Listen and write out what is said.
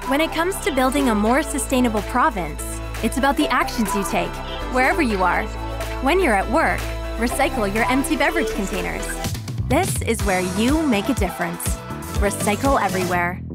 When it comes to building a more sustainable province, it's about the actions you take, wherever you are. When you're at work, recycle your empty beverage containers. This is where you make a difference. Recycle everywhere.